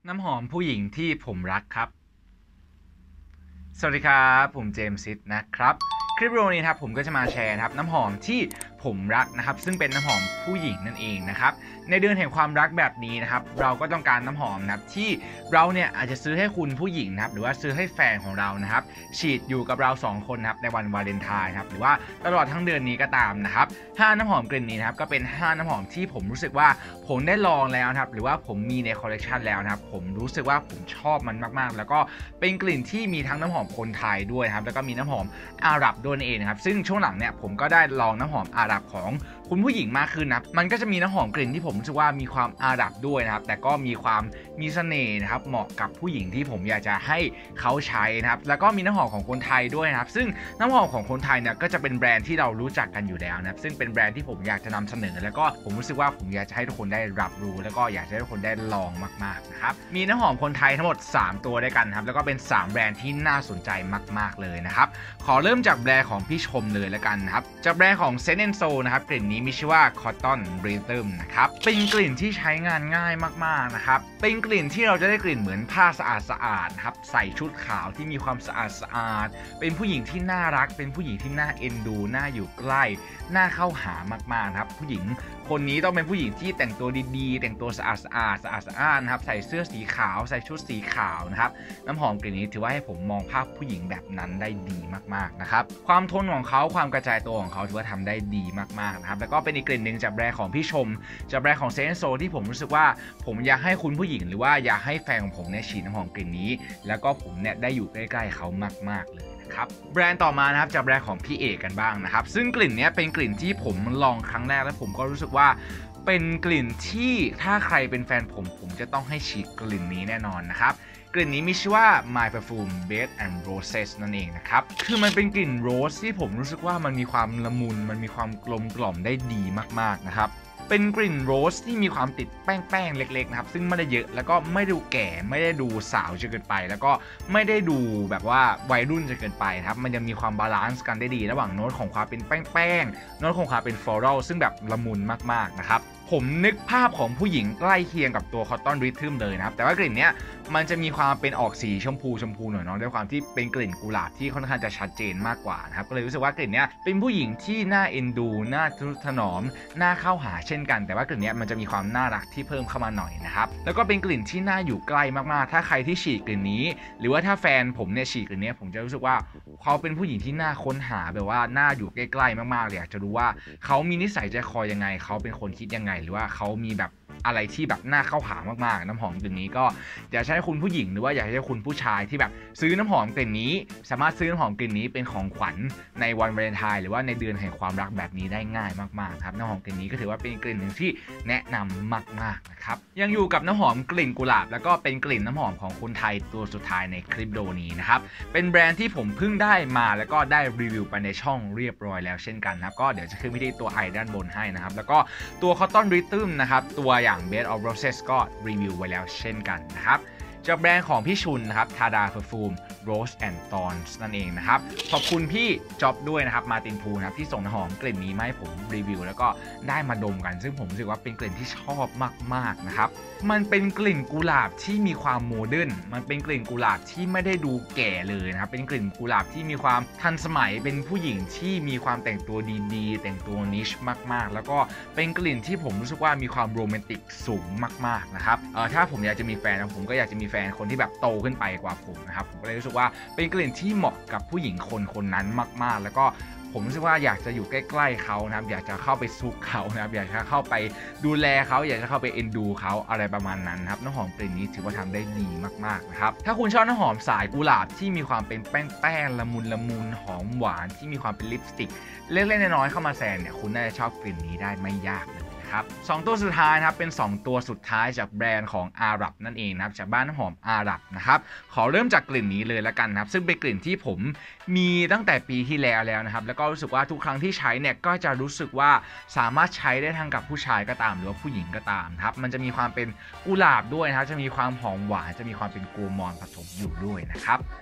น้ำหอมผู้หญิงที่ผมรักครับสวัสดีครับผมเจมส์ซิดนะครับคลิปวิดีโอนี้ครับผมก็จะมาแชร์นะครับน้ำหอมที่ผมรักนะครับซึ่งเป็นน้ำหอมผู้หญิงนั่นเองนะครับในเดือนแห่งความรักแบบนี้นะครับเราก็ต้องการน้ำหอมนะครับที่เราเนี่ยอาจจะซื้อให้คุณผู้หญิงนะครับหรือว่าซื้อให้แฟนของเรานะครับฉีดอยู่กับเรา2คนนะครับในวันวาเลนไทน์ครับหรือว่าตลอดทั้งเดือนนี้ก็ตามนะครับ5น้ำหอมกลิ่นนี้นะครับก็เป็น5น้ำหอมที่ผมรู้สึกว่าผมได้ลองแล้วนะครับหรือว่าผมมีในคอลเลกชันแล้วนะครับผมรู้สึกว่าผมชอบมันมากๆแล้วก็เป็นกลิ่นที่มีทั้งน้ำหอมคนไทยด้วยครับแล้วก็มีน้ำหอมอาหรับด้วยเองนะครับซึ่งช่วงหลังเนี่ยผมก็ได้ลองน้ำหอมอาหรับของคุณผู้หญิงมากขึ้นนะมันก็จะมีน้ำหอมกลิ่นที่ผมรู้สึกว่ามีความอาหรับด้วยนะครับแต่ก็มีเสน่ห์นะครับเหมาะกับผู้หญิงที่ผมอยากจะให้เขาใช้นะครับแล้วก็มีน้ำหอมของคนไทยด้วยนะครับซึ่งน้ำหอมของคนไทยเนี่ยก็จะเป็นแบรนด์ที่เรารู้จักกันอยู่แล้วนะครับซึ่งเป็นแบรนด์ที่ผมอยากจะนำเสนอแล้วก็ผมรู้สึกว่าผมอยากจะให้ทุกคนได้รับรู้แล้วก็อยากจะให้ทุกคนได้ลองมากๆนะครับมีน้ำหอมคนไทยทั้งหมด3ตัวด้วยกันครับแล้วก็เป็น3แบรนด์ที่น่าสนใจมากๆเลยนะครับขอเริ่มจากแบรนด์ของพี่ชมเลยแล้วกันนะครับจากแบรนด์ของ Scent & Soul นะครับกลิ่นนี้มีชื่อว่า Cotton Rhythm นะครับเป็นกลิ่นที่ใช้งานง่ายมากๆนะครับเป็นกลิ่นที่เราจะได้กลิ่นเหมือนผ้าสะอาดนะครับใส่ชุดขาวที่มีความสะอาดเป็นผู้หญิงที่น่ารักเป็นผู้หญิงที่น่าเอ็นดูน่าอยู่ใกล้น่าเข้าหามากๆนะครับผู้หญิงคนนี้ต้องเป็นผู้หญิงที่แต่งตัวดีๆแต่งตัวสะอาดนะครับใส่เสื้อสีขาวใส่ชุดสีขาวนะครับน้ำหอมกลิ่นนี้ถือว่าให้ผมมองภาพผู้หญิงแบบนั้นได้ดีมากๆนะครับความทนของเขาความกระจายตัวของเขาถือว่าทำได้ดีมากๆนะครับแล้วก็เป็นอีกกลิ่นหนึ่งจากแบรนด์ของพี่ชมจากแบรนด์ของ Scent & Soul ที่ผมรู้สึกว่าผมอยากให้คุณผู้หญิงหรือว่าอยากให้แฟนของผมเนี่ยฉีดน้ำหอมกลิ่นนี้แล้วก็ผมเนี่ยได้อยู่ใกล้ๆเขามากๆเลยแบรนด์ต่อมานะครับจากแบรนด์ของพี่เอกกันบ้างนะครับซึ่งกลิ่นนี้เป็นกลิ่นที่ผมลองครั้งแรกแล้วผมก็รู้สึกว่าเป็นกลิ่นที่ถ้าใครเป็นแฟนผมจะต้องให้ฉีดกลิ่นนี้แน่นอนนะครับกลิ่นนี้มีชื่อว่า My Perfume Bed and Roses นั่นเองนะครับคือมันเป็นกลิ่นโรสที่ผมรู้สึกว่ามันมีความละมุนมันมีความกลมกล่อมได้ดีมากๆนะครับเป็นกลิ่นโรสที่มีความติดแป้งเล็กๆนะครับซึ่งไม่ได้เยอะแล้วก็ไม่ดูแก่ไม่ได้ดูสาวจนเกินไปแล้วก็ไม่ได้ดูแบบว่าวัยรุ่นจนเกินไปครับมันจะมีความบาลานซ์กันได้ดีระหว่างโน้ตของความเป็นแป้งโน้ตของความเป็นฟลอรัลซึ่งแบบละมุนมากๆนะครับผมนึกภาพของผู้หญิงใกล้เคียงกับตัว Cotton Rhythm เลยนะครับแต่ว่ากลิ่นเนี้ยมันจะมีความเป็นออกสีชมพูหน่อยเนาะด้วยความที่เป็นกลิ่นกุหลาบที่ค่อนข้างจะชัดเจนมากกว่านะครับก็เลยรู้สึกว่ากลิ่นเนี้ยเป็นผู้หญิงที่น่าเอ็นดูน่าทนุถนอมน่าเข้าหาเช่นกันแต่ว่ากลิ่นเนี้ยมันจะมีความน่ารักที่เพิ่มเข้ามาหน่อยนะครับแล้วก็เป็นกลิ่นที่น่าอยู่ใกล้มากๆถ้าใครที่ฉีดกลิ่นนี้หรือว่าถ้าแฟนผมเนี่ยฉีดกลิ่นนี้ผมจะรู้สึกว่าเขาเป็นผู้หญิงที่น่าค้นหาแบบว่าน่าอยู่ใกล้ๆมากๆเลยอยากจะรู้ว่าเขามีนิสัยใจคอยังไงเขาเป็นคนคิดยังไงหรือว่าเขามีแบบอะไรที่แบบน่าเข้าหามากๆน้ำหอมกลิ่นนี้ก็อยากให้คุณผู้หญิงหรือว่าอยากให้คุณผู้ชายที่แบบซื้อน้ำหอมกลิ่นนี้สามารถซื้อน้ำหอมกลิ่นนี้เป็นของขวัญในวันวาเลนไทน์หรือว่าในเดือนแห่งความรักแบบนี้ได้ง่ายมากๆครับน้ำหอมกลิ่นนี้ก็ถือว่าเป็นกลิ่นหนึ่งที่แนะนำมากๆนะครับยังอยู่กับน้ำหอมกลิ่นกุหลาบแล้วก็เป็นกลิ่นน้ำหอมของคนไทยตัวสุดท้ายในคลิปโดนี้นะครับเป็นแบรนด์ที่ผมเพิ่งได้มาแล้วก็ได้รีวิวไปในช่องเรียบร้อยแล้วเช่นกันครับก็เดี๋ยวจะขึ้นวิธีตัวไอด้านบนให้นะครับแล้วก็ตัว Cotton Rhythm นะครับตัวอย่าง Bed of Roses ก็รีวิวไว้แล้วเช่นกันนะครับจากแบรนด์ของพี่ชุนนะครับ Tada Perfume Rose and Thorns นั่นเองนะครับขอบคุณพี่จ๊อบด้วยนะครับมาตินพูนะครับที่ส่งน้ำหอมกลิ่นนี้มาให้ผมรีวิวแล้วก็ได้มาดมกันซึ่งผมรู้สึกว่าเป็นกลิ่นที่ชอบมากๆนะครับมันเป็นกลิ่นกุหลาบที่มีความโมเดิร์นมันเป็นกลิ่นกุหลาบที่ไม่ได้ดูแก่เลยนะครับเป็นกลิ่นกุหลาบที่มีความทันสมัยเป็นผู้หญิงที่มีความแต่งตัวดีๆแต่งตัวนิชมากๆแล้วก็เป็นกลิ่นที่ผมรู้สึกว่ามีความโรแมนติกสูงมากๆนะครับถ้าผมอยากจะมีแฟนผมก็อยากจะมีแฟนคนที่แบบโตขึ้นไปกว่าผมนะครับผมก็เลยรู้สึกว่าเป็นกลิ่นที่เหมาะกับผู้หญิงคนนั้นมากๆแล้วก็ผมรู้สึกว่าอยากจะอยู่ใกล้ๆเขานะครับอยากจะเข้าไปซุกเขานะครับอยากจะเข้าไปดูแลเขาอยากจะเข้าไปเอ็นดูเขาอะไรประมาณนั้นครับน้ำหอมกลิ่นนี้ถือว่าทำได้ดีมากๆนะครับถ้าคุณชอบน้ำหอมสายกุหลาบที่มีความเป็นแป้งละมุนหอมหวานที่มีความเป็นลิปสติกเล็กๆน้อยๆเข้ามาแซมเนี่ยคุณน่าจะชอบกลิ่นนี้ได้ไม่ยากเลยครับ2ตัวสุดท้ายนะครับเป็น2ตัวสุดท้ายจากแบรนด์ของอาหรับนั่นเองนะครับจากบ้านน้ำหอมอาหรับนะครับขอเริ่มจากกลิ่นนี้เลยละกันนะครับซึ่งเป็นกลิ่นที่ผมมีตั้งแต่ปีที่แล้วนะครับแล้วก็รู้สึกว่าทุกครั้งที่ใช้เนี่ยก็จะรู้สึกว่าสามารถใช้ได้ทั้งกับผู้ชายก็ตามหรือว่าผู้หญิงก็ตามครับมันจะมีความเป็นกุหลาบด้วยนะครับจะมีความหอมหวานจะมีความเป็นโกมอนผสมอยู่ด้วยนะครับ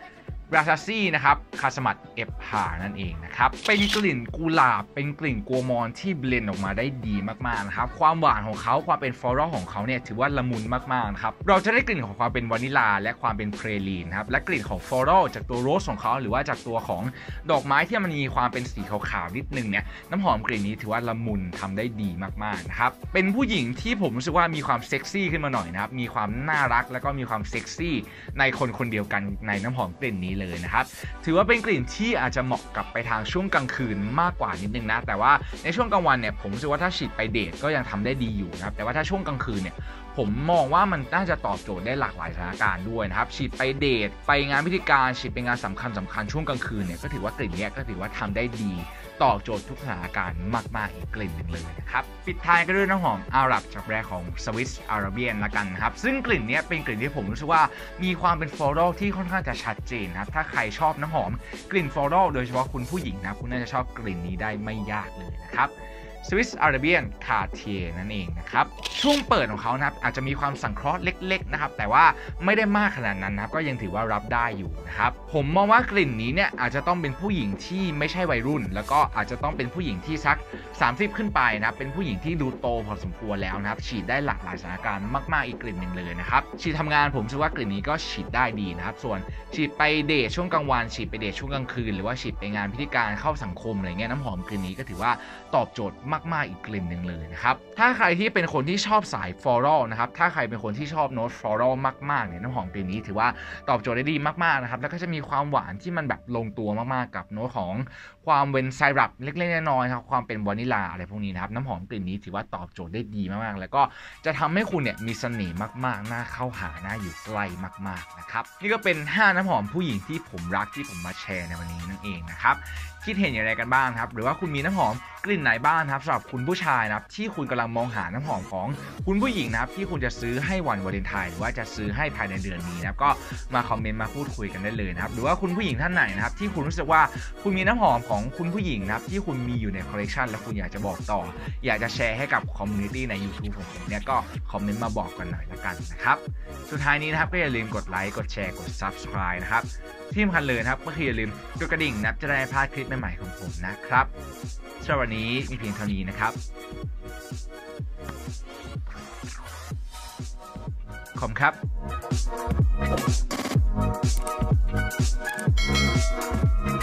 ราซาซี่นะครับคาสมัดเอฟฮานั่นเองนะครับเป็นกลิ่นกุหลาบเป็นกลิ่นกัวมอนที่เบลนด์ออกมาได้ดีมากๆนะครับความหวานของเขาความเป็นฟลอรัลของเขาเนี่ยถือว่าละมุนมากๆนะครับเราจะได้กลิ่นของความเป็นวานิลาและความเป็นเพรลีนครับและกลิ่นของฟลอรัลจากตัวโรสของเขาหรือว่าจากตัวของดอกไม้ที่มันมีความเป็นสีขาวๆนิดนึงเนี่ยน้ำหอมกลิ่นนี้ถือว่าละมุนทำได้ดีมากๆนะครับเป็นผู้หญิงที่ผมรู้สึกว่ามีความเซ็กซี่ขึ้นมาหน่อยนะครับมีความน่ารักแล้วก็มีความเซ็กซี่ในคนคนเดียวกันในน้ำหอมกลิ่นนี้เลยนะครับถือว่าเป็นกลิ่นที่อาจจะเหมาะกับไปทางช่วงกลางคืนมากกว่านิดนึงนะแต่ว่าในช่วงกลางวันเนี่ยผมรู้สึกว่าถ้าฉีดไปเดทก็ยังทำได้ดีอยู่นะครับแต่ว่าถ้าช่วงกลางคืนเนี่ยผมมองว่ามันน่าจะตอบโจทย์ได้หลากหลายสถานการณ์ด้วยนะครับฉีดไปเดทไปงานพิธีการฉีดไปงานสำคัญช่วงกลางคืนเนี่ยก็ถือว่ากลิ่นนี้ก็ถือว่าทำได้ดีตอบโจทย์ทุกสถานการณ์มากๆอีกกลิ่นหนึ่งเลยนะครับปิดท้ายก็ด้วยน้ำหอมอาหรับจากแบรนด์ของ Swiss Arabian ละกันนะครับซึ่งกลิ่นนี้เป็นกลิ่นที่ผมรู้สึกว่ามีความเป็นฟลอรัลที่ค่อนข้างจะชัดเจนนะครับถ้าใครชอบน้ำหอมกลิ่นฟลอรัลโดยเฉพาะคุณผู้หญิงนะคุณน่าจะชอบกลิ่นนี้ได้ไม่ยากเลยนะครับSwiss Arabian Cartier นั่นเองนะครับช่วงเปิดของเขานะครับอาจจะมีความสังเคราะห์เล็กๆนะครับแต่ว่าไม่ได้มากขนาดนั้นนะครับก็ยังถือว่ารับได้อยู่นะครับผมมองว่ากลิ่นนี้เนี่ยอาจจะต้องเป็นผู้หญิงที่ไม่ใช่วัยรุ่นแล้วก็อาจจะต้องเป็นผู้หญิงที่สัก30ขึ้นไปนะครับเป็นผู้หญิงที่ดูโตพอสมควรแล้วนะครับฉีดได้หลากหลายสถานการณ์มากๆอีกกลิ่นหนึ่งเลยนะครับฉีดทำงานผมเชื่อว่ากลิ่นนี้ก็ฉีดได้ดีนะครับส่วนฉีดไปเดทช่วงกลางวันฉีดไปเดทช่วงกลางคืนหรือว่าฉีดไปงานพิธีการเข้าสังคมอะไรเงี้ยน้ำหอมกลิ่นนี้ก็ถือว่าตอบโจทย์มากๆอีกกลิ่นหนึ่งเลยนะครับถ้าใครที่เป็นคนที่ชอบสายฟลอรัลนะครับถ้าใครเป็นคนที่ชอบโน้ตฟลอรัลมากๆเนี่ยน้ำหอมกลิ่นนี้ถือว่าตอบโจทย์ได้ดีมากๆนะครับแล้วก็จะมีความหวานที่มันแบบลงตัวมากๆกับโน้ตของความเป็นไซรัปเล็กๆน้อยๆครับความเป็นวานิลาอะไรพวกนี้นะครับน้ำหอมกลิ่นนี้ถือว่าตอบโจทย์ได้ดีมากๆแล้วก็จะทำให้คุณเนี่ยมีเสน่ห์มากๆน่าเข้าหาน่าอยู่ใกล้มากๆนะครับนี่ก็เป็น5น้ำหอมผู้หญิงที่ผมรักที่ผมมาแชร์ในวันนี้นั่นเองนะครับคิดเห็นอย่างไรกันบ้างครับหรือว่าคุณมีน้ำหอมกลิ่นไหนบ้างครับสำหรับคุณผู้ชายนะครับที่คุณกำลังมองหาน้ำหอมของคุณผู้หญิงนะครับที่คุณจะซื้อให้วันวาเลนไทน์หรือว่าจะซื้อให้ภายในเดือนนี้นะครับก็มาคอมเมนต์มาพูดคุยกันได้เลยนะครับหรือว่าคุณผู้หญิงท่านไหนนะครับที่คุณรู้สึกว่าคุณมีน้ำหอมของคุณผู้หญิงนะครับที่คุณมีอยู่ในคอลเลกชันและคุณอยากจะบอกต่ออยากจะแชร์ให้กับคอมมูนิตี้ใน YouTube ของผมเนี่ยก็คอมเมนต์มาบอกกันหน่อยละกันนะครับสุดท้ายนี้นะครับก็อย่าลืมกดไลค์กดแชร์กด Subscribe นะครับที่สำคัญเลยนะครับก็คืออย่าลืมกดกระดิ่งนะครับจะได้ไม่พลาดคลิปใหม่ๆของผมนะครับสำหรับวันนี้มีเพียงเท่านี้นะครับขอบคุณครับ